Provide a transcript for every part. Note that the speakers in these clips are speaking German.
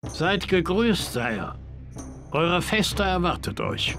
Seid gegrüßt, Sire. Eure Feste erwartet euch.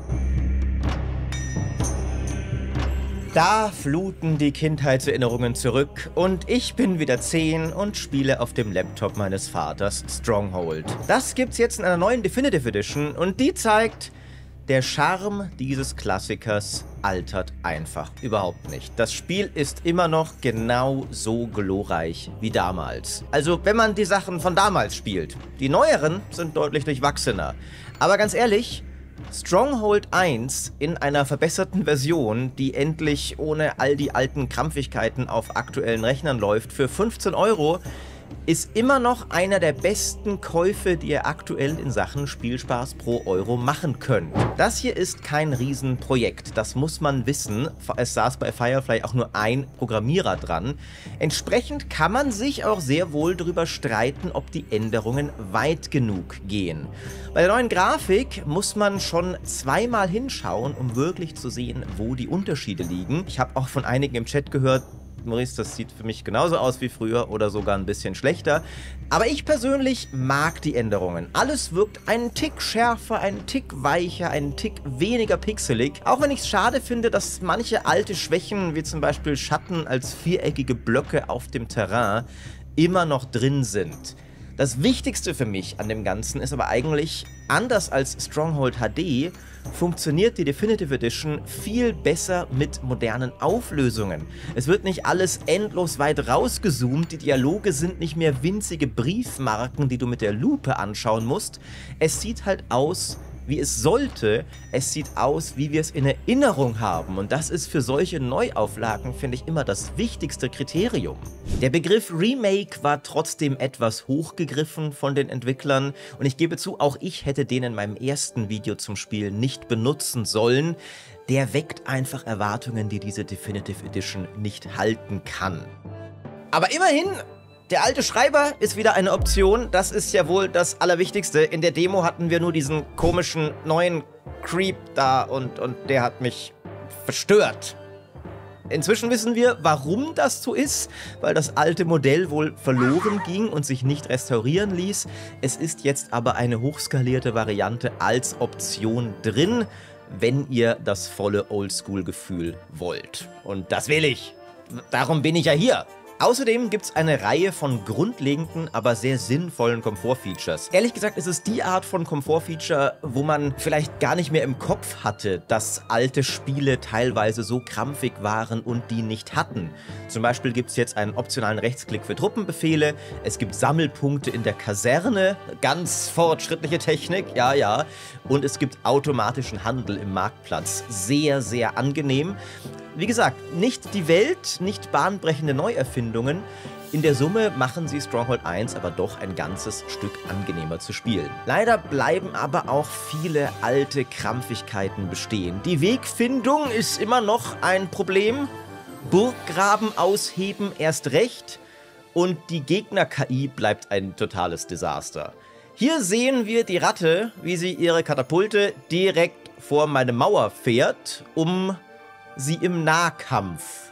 Da fluten die Kindheitserinnerungen zurück und ich bin wieder 10 und spiele auf dem Laptop meines Vaters Stronghold. Das gibt's jetzt in einer neuen Definitive Edition und die zeigt, der Charme dieses Klassikers altert einfach überhaupt nicht. Das Spiel ist immer noch genau so glorreich wie damals. Also wenn man die Sachen von damals spielt. Die neueren sind deutlich durchwachsener. Aber ganz ehrlich, Stronghold 1 in einer verbesserten Version, die endlich ohne all die alten Krampfigkeiten auf aktuellen Rechnern läuft, für 15 €, ist immer noch einer der besten Käufe, die ihr aktuell in Sachen Spielspaß pro Euro machen könnt. Das hier ist kein Riesenprojekt, das muss man wissen. Es saß bei Firefly auch nur ein Programmierer dran. Entsprechend kann man sich auch sehr wohl darüber streiten, ob die Änderungen weit genug gehen. Bei der neuen Grafik muss man schon zweimal hinschauen, um wirklich zu sehen, wo die Unterschiede liegen. Ich habe auch von einigen im Chat gehört, Maurice, das sieht für mich genauso aus wie früher oder sogar ein bisschen schlechter. Aber ich persönlich mag die Änderungen. Alles wirkt einen Tick schärfer, einen Tick weicher, einen Tick weniger pixelig. Auch wenn ich es schade finde, dass manche alte Schwächen, wie zum Beispiel Schatten als viereckige Blöcke auf dem Terrain, immer noch drin sind. Das Wichtigste für mich an dem Ganzen ist aber eigentlich, anders als Stronghold HD, funktioniert die Definitive Edition viel besser mit modernen Auflösungen. Es wird nicht alles endlos weit rausgezoomt, die Dialoge sind nicht mehr winzige Briefmarken, die du mit der Lupe anschauen musst. Es sieht halt aus, wie es sollte. Es sieht aus, wie wir es in Erinnerung haben. Und das ist für solche Neuauflagen, finde ich, immer das wichtigste Kriterium. Der Begriff Remake war trotzdem etwas hochgegriffen von den Entwicklern. Und ich gebe zu, auch ich hätte den in meinem ersten Video zum Spiel nicht benutzen sollen. Der weckt einfach Erwartungen, die diese Definitive Edition nicht halten kann. Aber immerhin, der alte Schreiber ist wieder eine Option. Das ist ja wohl das Allerwichtigste. In der Demo hatten wir nur diesen komischen neuen Creep da und der hat mich verstört. Inzwischen wissen wir, warum das so ist, weil das alte Modell wohl verloren ging und sich nicht restaurieren ließ. Es ist jetzt aber eine hochskalierte Variante als Option drin, wenn ihr das volle Oldschool-Gefühl wollt. Und das will ich. Darum bin ich ja hier. Außerdem gibt es eine Reihe von grundlegenden, aber sehr sinnvollen Komfortfeatures. Ehrlich gesagt ist es die Art von Komfortfeature, wo man vielleicht gar nicht mehr im Kopf hatte, dass alte Spiele teilweise so krampfig waren und die nicht hatten. Zum Beispiel gibt es jetzt einen optionalen Rechtsklick für Truppenbefehle, es gibt Sammelpunkte in der Kaserne, ganz fortschrittliche Technik, ja, und es gibt automatischen Handel im Marktplatz. Sehr, sehr angenehm. Wie gesagt, nicht die Welt, nicht bahnbrechende Neuerfindungen. In der Summe machen sie Stronghold 1 aber doch ein ganzes Stück angenehmer zu spielen. Leider bleiben aber auch viele alte Krampfigkeiten bestehen. Die Wegfindung ist immer noch ein Problem. Burggraben ausheben erst recht. Und die Gegner-KI bleibt ein totales Desaster. Hier sehen wir die Ratte, wie sie ihre Katapulte direkt vor meine Mauer fährt, um sie im Nahkampf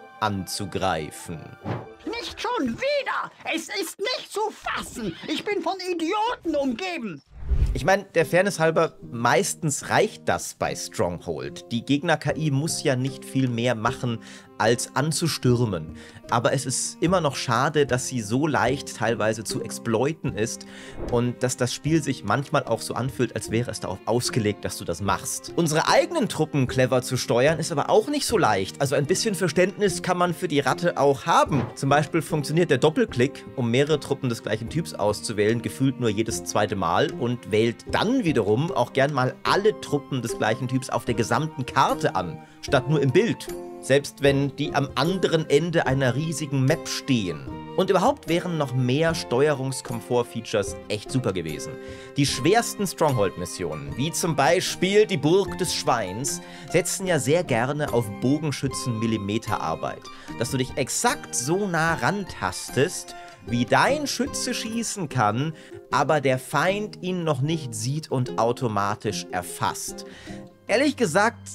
anzugreifen. Nicht schon wieder! Es ist nicht zu fassen! Ich bin von Idioten umgeben! Ich meine, der Fairness halber, meistens reicht das bei Stronghold. Die Gegner-KI muss ja nicht viel mehr machen, als anzustürmen. Aber es ist immer noch schade, dass sie so leicht teilweise zu exploiten ist und dass das Spiel sich manchmal auch so anfühlt, als wäre es darauf ausgelegt, dass du das machst. Unsere eigenen Truppen clever zu steuern, ist aber auch nicht so leicht. Also ein bisschen Verständnis kann man für die Ratte auch haben. Zum Beispiel funktioniert der Doppelklick, um mehrere Truppen des gleichen Typs auszuwählen, gefühlt nur jedes zweite Mal und wählt dann wiederum auch gern mal alle Truppen des gleichen Typs auf der gesamten Karte an, statt nur im Bild. Selbst wenn die am anderen Ende einer riesigen Map stehen. Und überhaupt wären noch mehr Steuerungskomfort-Features echt super gewesen. Die schwersten Stronghold-Missionen, wie zum Beispiel die Burg des Schweins, setzen ja sehr gerne auf Bogenschützen-Millimeterarbeit. Dass du dich exakt so nah rantastest, wie dein Schütze schießen kann, aber der Feind ihn noch nicht sieht und automatisch erfasst. Ehrlich gesagt,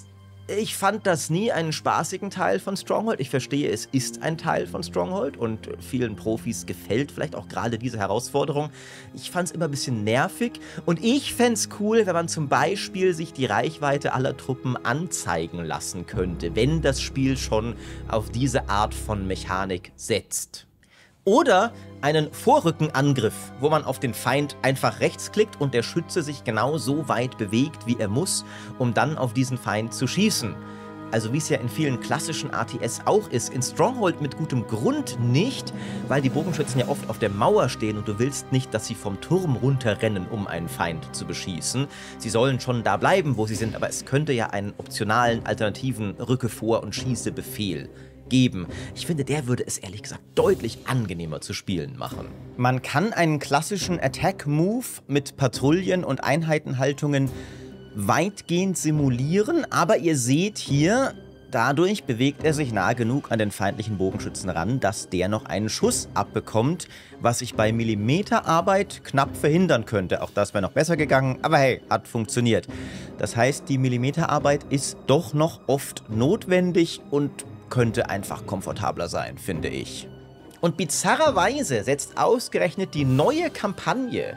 Ich fand das nie einen spaßigen Teil von Stronghold. Ich verstehe, es ist ein Teil von Stronghold und vielen Profis gefällt vielleicht auch gerade diese Herausforderung. Ich fand es immer ein bisschen nervig und ich fände es cool, wenn man zum Beispiel sich die Reichweite aller Truppen anzeigen lassen könnte, wenn das Spiel schon auf diese Art von Mechanik setzt. Oder einen Vorrückenangriff, wo man auf den Feind einfach rechts klickt und der Schütze sich genau so weit bewegt, wie er muss, um dann auf diesen Feind zu schießen. Also wie es ja in vielen klassischen RTS auch ist, in Stronghold mit gutem Grund nicht, weil die Bogenschützen ja oft auf der Mauer stehen und du willst nicht, dass sie vom Turm runterrennen, um einen Feind zu beschießen. Sie sollen schon da bleiben, wo sie sind, aber es könnte ja einen optionalen, alternativen Rücke vor und schieße Befehl geben. Ich finde, der würde es ehrlich gesagt deutlich angenehmer zu spielen machen. Man kann einen klassischen Attack-Move mit Patrouillen und Einheitenhaltungen weitgehend simulieren, aber ihr seht hier, dadurch bewegt er sich nah genug an den feindlichen Bogenschützen ran, dass der noch einen Schuss abbekommt, was ich bei Millimeterarbeit knapp verhindern könnte. Auch das wäre noch besser gegangen, aber hey, hat funktioniert. Das heißt, die Millimeterarbeit ist doch noch oft notwendig und könnte einfach komfortabler sein, finde ich. Und bizarrerweise setzt ausgerechnet die neue Kampagne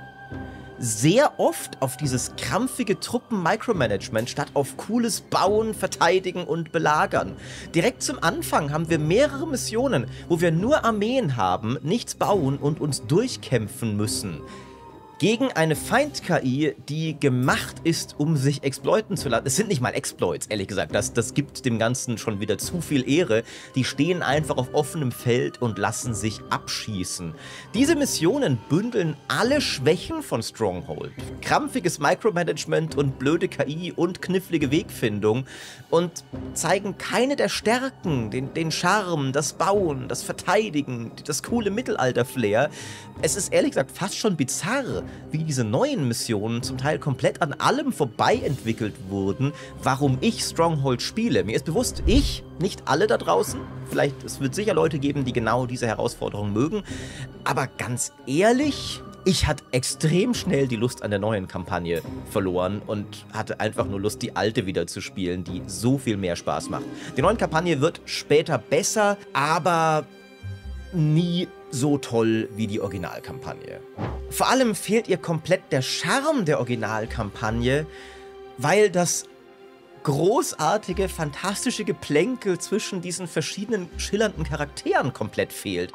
sehr oft auf dieses krampfige Truppen-Micromanagement statt auf cooles Bauen, Verteidigen und Belagern. Direkt zum Anfang haben wir mehrere Missionen, wo wir nur Armeen haben, nichts bauen und uns durchkämpfen müssen. Gegen eine Feind-KI, die gemacht ist, um sich exploiten zu lassen. Es sind nicht mal Exploits, ehrlich gesagt. Das gibt dem Ganzen schon wieder zu viel Ehre. Die stehen einfach auf offenem Feld und lassen sich abschießen. Diese Missionen bündeln alle Schwächen von Stronghold. Krampfiges Micromanagement und blöde KI und knifflige Wegfindung und zeigen keine der Stärken, den Charme, das Bauen, das Verteidigen, das coole Mittelalter-Flair. Es ist ehrlich gesagt fast schon bizarr, wie diese neuen Missionen zum Teil komplett an allem vorbei entwickelt wurden, warum ich Stronghold spiele. Mir ist bewusst, nicht alle da draußen, vielleicht, es wird sicher Leute geben, die genau diese Herausforderung mögen, aber ganz ehrlich, ich hatte extrem schnell die Lust an der neuen Kampagne verloren und hatte einfach nur Lust, die alte wieder zu spielen, die so viel mehr Spaß macht. Die neue Kampagne wird später besser, aber nie so toll wie die Originalkampagne. Vor allem fehlt ihr komplett der Charme der Originalkampagne, weil das großartige, fantastische Geplänkel zwischen diesen verschiedenen schillernden Charakteren komplett fehlt.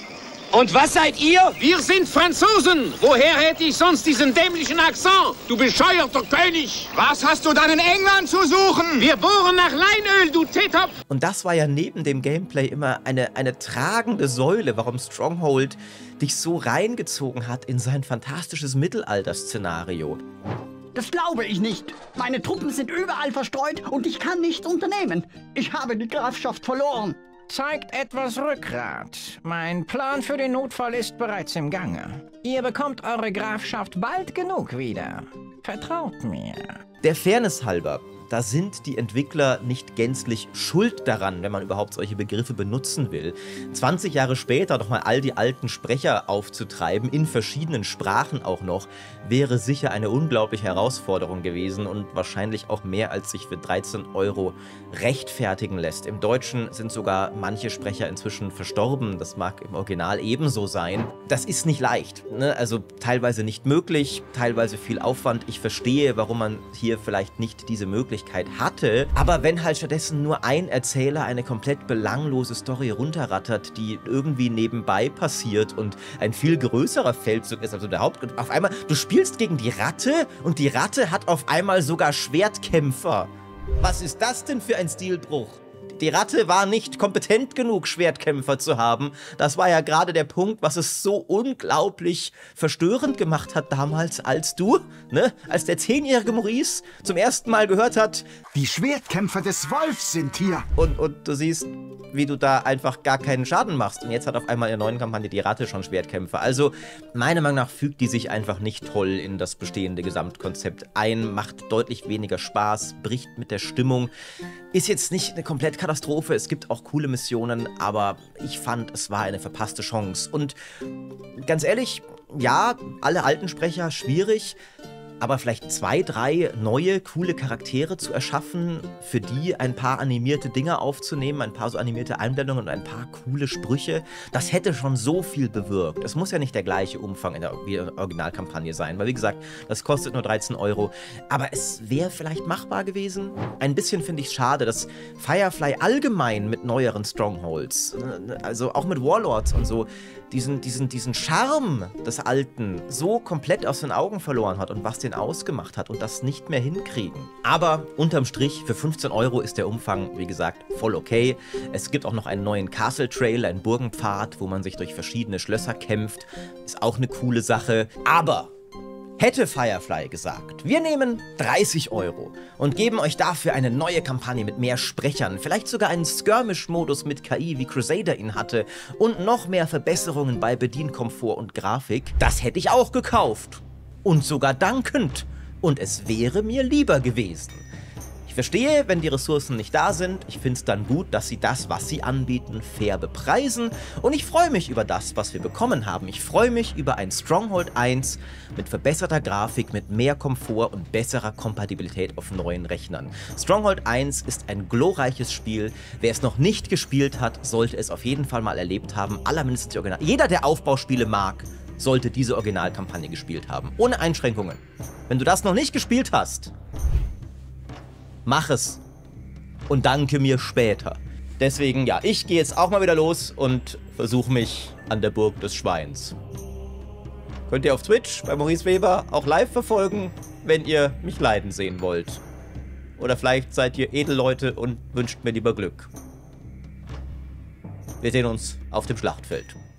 Und was seid ihr? Wir sind Franzosen. Woher hätte ich sonst diesen dämlichen Akzent? Du bescheuerter König. Was hast du dann in England zu suchen? Wir bohren nach Leinöl, du Teetopf. Und das war ja neben dem Gameplay immer eine tragende Säule, warum Stronghold dich so reingezogen hat in sein fantastisches Mittelalter-Szenario. Das glaube ich nicht. Meine Truppen sind überall verstreut und ich kann nichts unternehmen. Ich habe die Grafschaft verloren. Zeigt etwas Rückgrat. Mein Plan für den Notfall ist bereits im Gange. Ihr bekommt eure Grafschaft bald genug wieder. Vertraut mir. Der Fairness halber, da sind die Entwickler nicht gänzlich schuld daran, wenn man überhaupt solche Begriffe benutzen will. 20 Jahre später nochmal all die alten Sprecher aufzutreiben, in verschiedenen Sprachen auch noch, wäre sicher eine unglaubliche Herausforderung gewesen und wahrscheinlich auch mehr, als sich für 13 € rechtfertigen lässt. Im Deutschen sind sogar manche Sprecher inzwischen verstorben, das mag im Original ebenso sein. Das ist nicht leicht, ne? Also teilweise nicht möglich, teilweise viel Aufwand. Ich verstehe, warum man hier vielleicht nicht diese Möglichkeit hatte, aber wenn halt stattdessen nur ein Erzähler eine komplett belanglose Story runterrattert, die irgendwie nebenbei passiert und ein viel größerer Feldzug ist, also der Hauptgrund, auf einmal, du spielst gegen die Ratte und die Ratte hat auf einmal sogar Schwertkämpfer. Was ist das denn für ein Stilbruch? Die Ratte war nicht kompetent genug, Schwertkämpfer zu haben. Das war ja gerade der Punkt, was es so unglaublich verstörend gemacht hat damals, als du, ne, als der 10-jährige Maurice zum ersten Mal gehört hat, Die Schwertkämpfer des Wolfs sind hier. und du siehst, wie du da einfach gar keinen Schaden machst. Und jetzt hat auf einmal in der neuen Kampagne die Ratte schon Schwertkämpfer. Also, meiner Meinung nach fügt die sich einfach nicht toll in das bestehende Gesamtkonzept ein, macht deutlich weniger Spaß, bricht mit der Stimmung. Ist jetzt nicht eine komplett Katastrophe, es gibt auch coole Missionen, aber ich fand, es war eine verpasste Chance. Und ganz ehrlich, ja, alle alten Sprecher, schwierig. aber vielleicht 2, 3 neue, coole Charaktere zu erschaffen, für die ein paar animierte Dinge aufzunehmen, ein paar so animierte Einblendungen und ein paar coole Sprüche, das hätte schon so viel bewirkt. Es muss ja nicht der gleiche Umfang in der Originalkampagne sein, weil wie gesagt, das kostet nur 13 €, aber es wäre vielleicht machbar gewesen. Ein bisschen finde ich es schade, dass Firefly allgemein mit neueren Strongholds, also auch mit Warlords und so, diesen Charme des Alten so komplett aus den Augen verloren hat und was den ausgemacht hat und das nicht mehr hinkriegen. Aber unterm Strich, für 15 € ist der Umfang, wie gesagt, voll okay. Es gibt auch noch einen neuen Castle Trail, einen Burgenpfad, wo man sich durch verschiedene Schlösser kämpft. Ist auch eine coole Sache. Aber hätte Firefly gesagt, wir nehmen 30 € und geben euch dafür eine neue Kampagne mit mehr Sprechern, vielleicht sogar einen Skirmish-Modus mit KI, wie Crusader ihn hatte, und noch mehr Verbesserungen bei Bedienkomfort und Grafik, das hätte ich auch gekauft. Und sogar dankend. Und es wäre mir lieber gewesen. Ich verstehe, wenn die Ressourcen nicht da sind. Ich finde es dann gut, dass sie das, was sie anbieten, fair bepreisen. Und ich freue mich über das, was wir bekommen haben. Ich freue mich über ein Stronghold 1 mit verbesserter Grafik, mit mehr Komfort und besserer Kompatibilität auf neuen Rechnern. Stronghold 1 ist ein glorreiches Spiel. Wer es noch nicht gespielt hat, sollte es auf jeden Fall mal erlebt haben. Allermindestens die Original. Jeder, der Aufbauspiele mag, sollte diese Originalkampagne gespielt haben. Ohne Einschränkungen. Wenn du das noch nicht gespielt hast, mach es und danke mir später. Deswegen, ja, ich gehe jetzt auch mal wieder los und versuche mich an der Burg des Schweins. Könnt ihr auf Twitch bei Maurice Weber auch live verfolgen, wenn ihr mich leiden sehen wollt. Oder vielleicht seid ihr Edelleute und wünscht mir lieber Glück. Wir sehen uns auf dem Schlachtfeld.